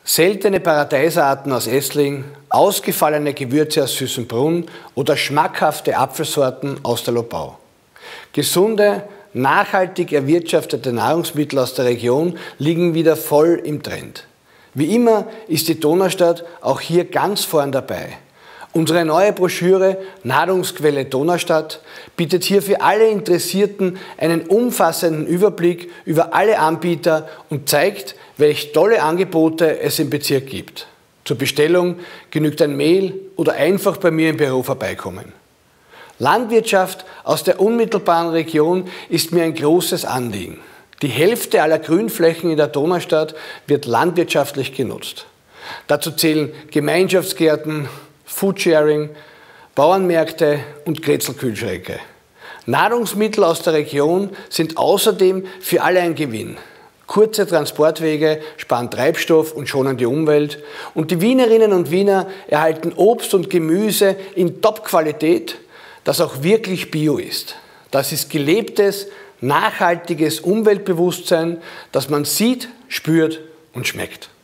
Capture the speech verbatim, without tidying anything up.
Seltene Paradeisarten aus Essling, ausgefallene Gewürze aus Süßenbrunn oder schmackhafte Apfelsorten aus der Lobau. Gesunde, nachhaltig erwirtschaftete Nahrungsmittel aus der Region liegen wieder voll im Trend. Wie immer ist die Donaustadt auch hier ganz vorn dabei. Unsere neue Broschüre Nahrungsquelle Donaustadt bietet hier für alle Interessierten einen umfassenden Überblick über alle Anbieter und zeigt, welche tolle Angebote es im Bezirk gibt. Zur Bestellung genügt ein Mail oder einfach bei mir im Büro vorbeikommen. Landwirtschaft aus der unmittelbaren Region ist mir ein großes Anliegen. Die Hälfte aller Grünflächen in der Donaustadt wird landwirtschaftlich genutzt. Dazu zählen Gemeinschaftsgärten, Foodsharing, Bauernmärkte und Kretzelkühlschränke. Nahrungsmittel aus der Region sind außerdem für alle ein Gewinn. Kurze Transportwege sparen Treibstoff und schonen die Umwelt. Und die Wienerinnen und Wiener erhalten Obst und Gemüse in Top-Qualität, das auch wirklich bio ist. Das ist gelebtes, nachhaltiges Umweltbewusstsein, das man sieht, spürt und schmeckt.